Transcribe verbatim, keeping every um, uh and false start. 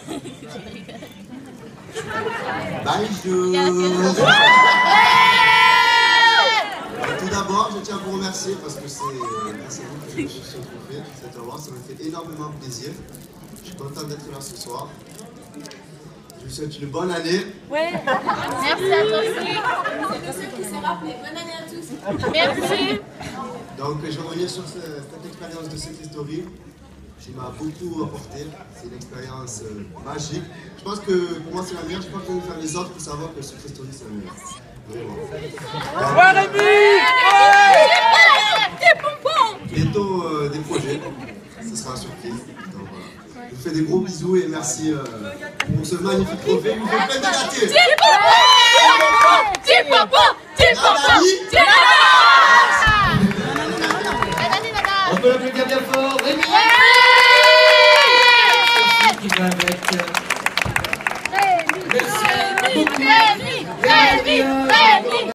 Bonjour. Tout d'abord, je tiens à vous remercier parce que c'est grâce à vous que je me suis retrouvé cet award. Ça me fait énormément plaisir. Je suis content d'être là ce soir. Je vous souhaite une bonne année. Ouais. Merci à toi aussi. C'est ceux qui se rappellent. Bonne année à tous. Merci. Donc, je vais revenir sur ce, cette expérience de Secret Story qui m'a beaucoup apporté. C'est une expérience euh, magique. Je pense que pour moi, c'est la meilleure. Je pense que je vais faire les autres pour savoir que Secret Story, c'est la meilleure. Vraiment. Ouais, Rémi! Des pompons! Bientôt euh, des projets. Ce sera une surprise. Donc, voilà. Je vous fais des gros bisous et merci euh, pour ce magnifique trophée. Je vous fais plein de gâteaux. Des pompons! Des pompons! Des pompons!